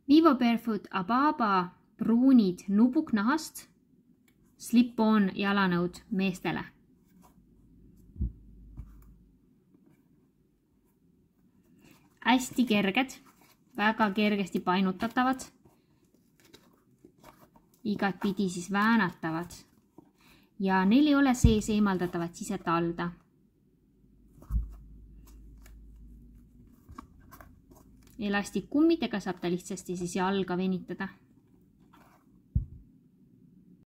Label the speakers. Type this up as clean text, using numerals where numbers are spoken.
Speaker 1: Vivo Barefoot Ababa pruunid nubuknahast, slip-on jalanõud meestele. Hästi kerged, väga kergesti painutatavad, igat pidi siis väänatavad ja neil ei ole sees eemaldatavat sisetalda. Elastikkummidega saab ta lihtsasti siis jalga venitada.